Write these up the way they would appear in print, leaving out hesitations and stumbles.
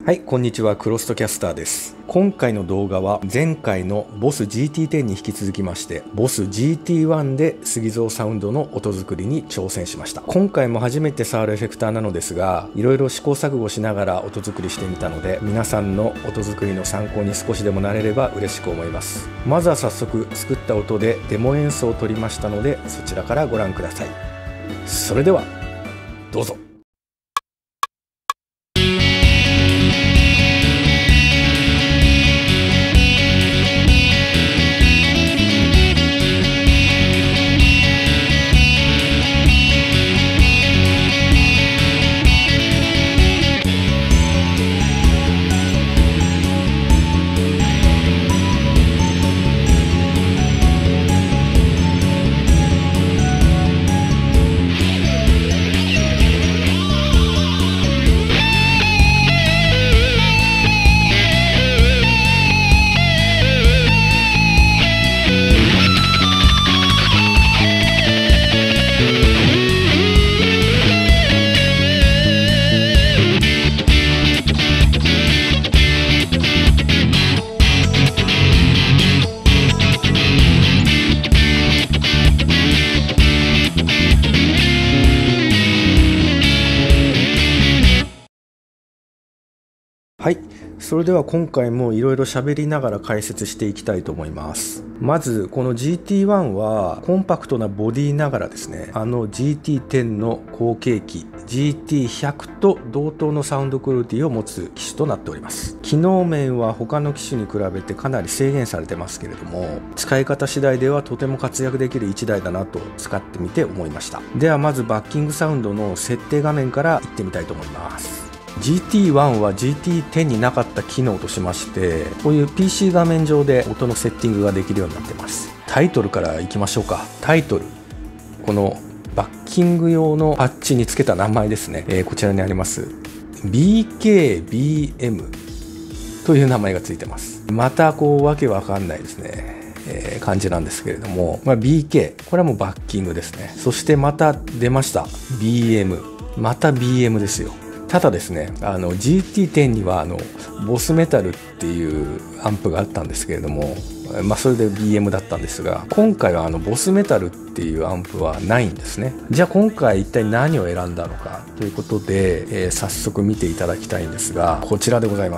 はい、こんにちは。クロストキャスターです。今回の動画は前回の BOSS GT10 に引き続きまして BOSS GT1 で杉蔵サウンドの音作りに挑戦しました。今回も初めて触るエフェクターなのですが、いろいろ試行錯誤しながら音作りしてみたので、皆さんの音作りの参考に少しでもなれれば嬉しく思います。まずは早速作った音でデモ演奏を取りましたので、そちらからご覧ください。それではどうぞ。はい、それでは今回もいろいろ喋りながら解説していきたいと思います。まずこの GT1 はコンパクトなボディながらですね、GT10 の後継機 GT100 と同等のサウンドクオリティを持つ機種となっております。機能面は他の機種に比べてかなり制限されてますけれども、使い方次第ではとても活躍できる1台だなと使ってみて思いました。ではまずバッキングサウンドの設定画面からいってみたいと思います。GT1 は GT10 になかった機能としまして、こういう PC 画面上で音のセッティングができるようになっています。タイトルからいきましょうか。タイトル、このバッキング用のパッチにつけた名前ですね、こちらにあります BKBM という名前がついてます。またこうわけわかんないですね、感じなんですけれども、BK、これはもうバッキングですね。そしてまた出ました BM、 また BM ですよ。ただですね、GT10 にはボスメタルっていうアンプがあったんですけれども、それで BM だったんですが、今回はボスメタルっていうアンプはないんですね。じゃあ今回一体何を選んだのかということで、早速見ていただきたいんですが、こちらでございます。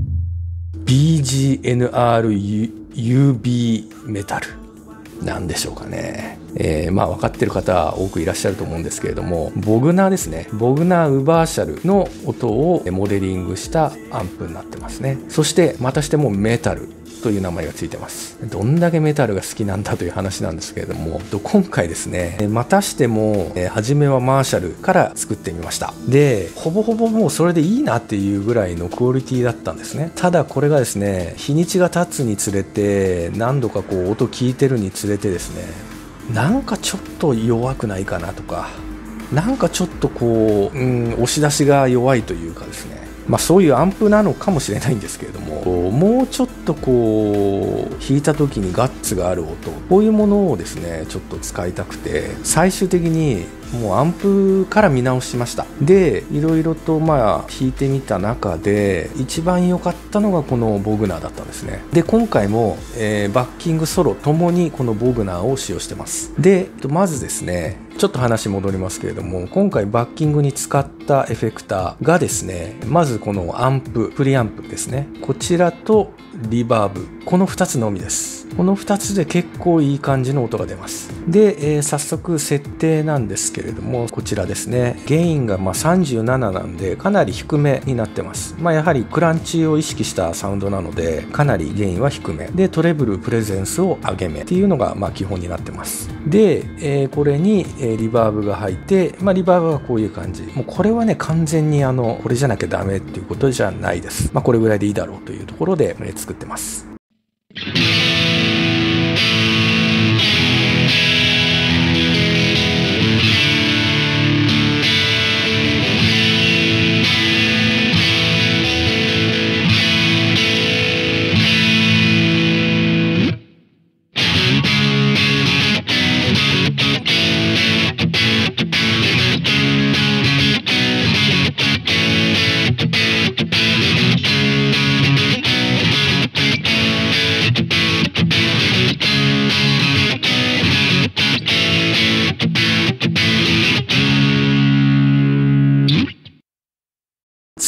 BGNR-UB メタルなんでしょうかね。分かってる方多くいらっしゃると思うんですけれども、ボグナーですね。ボグナーウバーシャルの音をモデリングしたアンプになってますね。そしてまたしてもメタルという名前がついてます。どんだけメタルが好きなんだという話なんですけれども、今回ですね、またしても初めはマーシャルから作ってみました。で、ほぼほぼもうそれでいいなっていうぐらいのクオリティだったんですね。ただこれがですね、日にちが経つにつれて、何度かこう音聞いてるにつれてですね、なんかちょっと弱くないかなとか、なんかちょっとこう、押し出しが弱いというかですね、そういうアンプなのかもしれないんですけれども、もうちょっとこう弾いた時にガッツがある音、こういうものをですねちょっと使いたくて、最終的にもうアンプから見直しました。で、いろいろと弾いてみた中で一番良かったのがこのボグナーだったんですね。で、今回も、バッキングソロともにこのボグナーを使用してます。で、まずですね、ちょっと話戻りますけれども、今回バッキングに使ったエフェクターがですね、まずこのアンプ、プリアンプですね、こちらとリバーブ、この2つのみです。この2つで結構いい感じの音が出ます。で、早速設定なんですけれども、こちらですね、ゲインが37なんでかなり低めになってます。やはりクランチを意識したサウンドなので、かなりゲインは低めで、トレブルプレゼンスを上げめっていうのが基本になってます。で、これにリバーブが入って、リバーブがこういう感じ。もうこれはね、完全にこれじゃなきゃダメっていうことじゃないです。これぐらいでいいだろうというところで作ってます。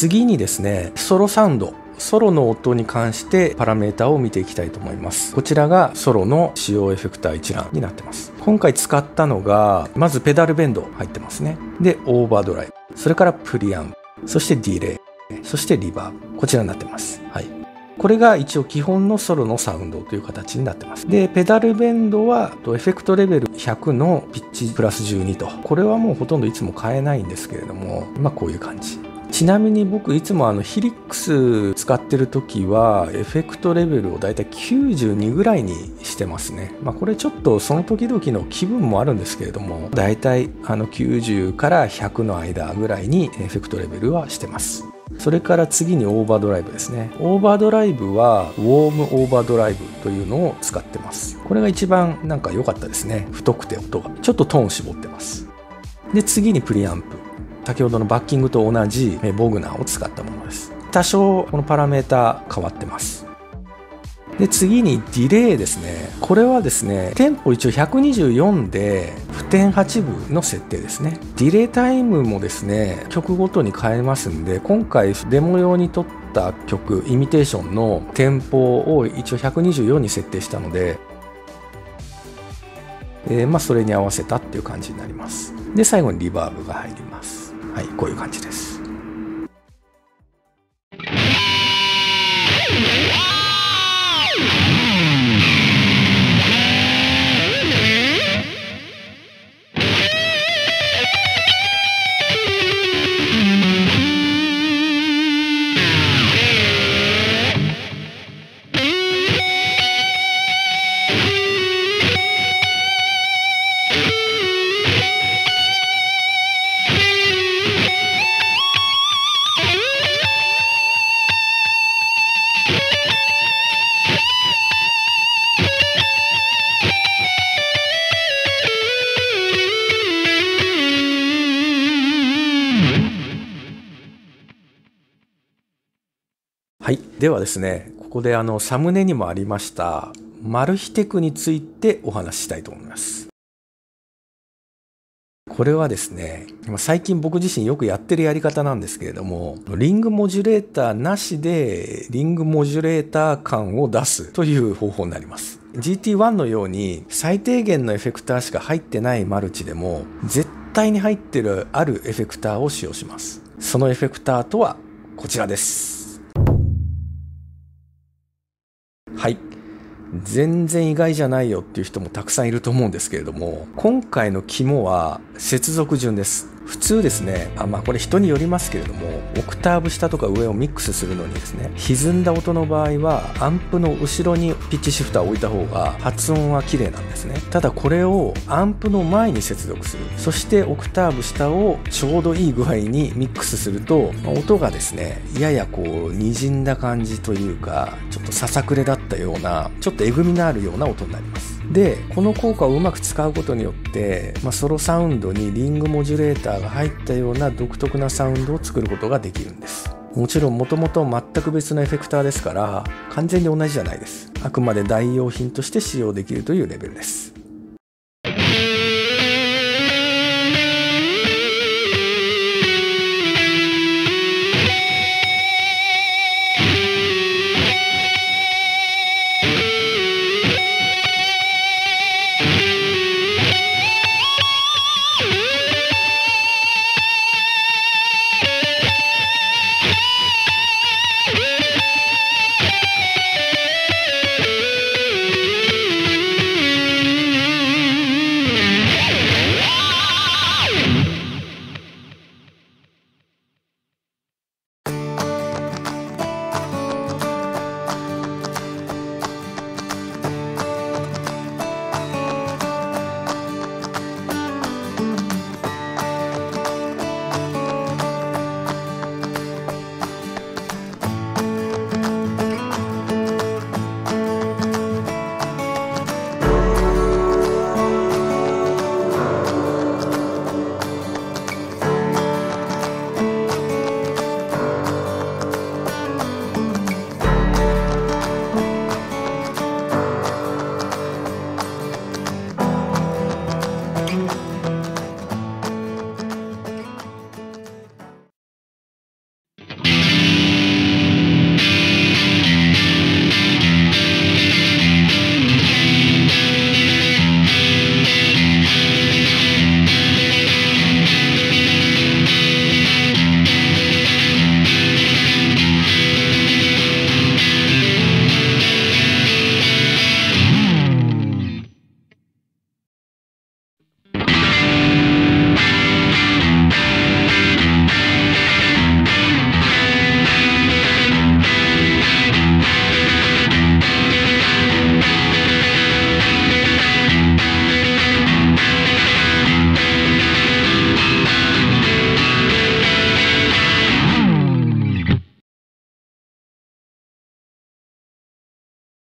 次にですね、ソロサウンド、ソロの音に関してパラメータを見ていきたいと思います。こちらがソロの使用エフェクター一覧になってます。今回使ったのが、まずペダルベンド入ってますね。で、オーバードライブ、それからプリアンプ、そしてディレイ、そしてリバーブ、こちらになってます。はい。これが一応基本のソロのサウンドという形になってます。で、ペダルベンドはエフェクトレベル100のピッチプラス12と。これはもうほとんどいつも変えないんですけれども、こういう感じ。ちなみに僕いつもヒリックス使ってる時はエフェクトレベルをだいたい92ぐらいにしてますね。これちょっとその時々の気分もあるんですけれども、だいたい90から100の間ぐらいにエフェクトレベルはしてます。それから次にオーバードライブですね。オーバードライブはウォームオーバードライブというのを使ってます。これが一番良かったですね。太くて音がちょっとトーン絞ってます。で、次にプリアンプ。先ほどのバッキングと同じボグナーを使ったものです。多少このパラメータ変わってます。で、次にディレイですね。これはですね、テンポ一応124で普天8分の設定ですね。ディレイタイムもですね、曲ごとに変えますんで、今回デモ用に撮った曲、イミテーションのテンポを一応124に設定したので、それに合わせたっていう感じになります。で、最後にリバーブが入ります。はい、こういう感じです。はい。ではですね、ここでサムネにもありましたマル秘テクについてお話ししたいと思います。これはですね、最近僕自身よくやってるやり方なんですけれども、リングモジュレーターなしでリングモジュレーター感を出すという方法になります。GT1 のように最低限のエフェクターしか入ってないマルチでも絶対に入ってるあるエフェクターを使用します。そのエフェクターとはこちらです。はい。全然意外じゃないよっていう人もたくさんいると思うんですけれども、今回の肝は接続順です。普通ですね、これ人によりますけれども、オクターブ下とか上をミックスするのにですね、歪んだ音の場合はアンプの後ろにピッチシフターを置いた方が発音は綺麗なんですね。ただこれをアンプの前に接続する、そしてオクターブ下をちょうどいい具合にミックスすると、音がですね、やや滲んだ感じというか、ちょっとささくれだったような、ちょっとえぐみのあるような音になります。で、この効果をうまく使うことによって、ソロサウンドにリングモジュレーターが入ったような独特なサウンドを作ることができるんです。もちろん元々全く別のエフェクターですから完全に同じじゃないです。あくまで代用品として使用できるというレベルです。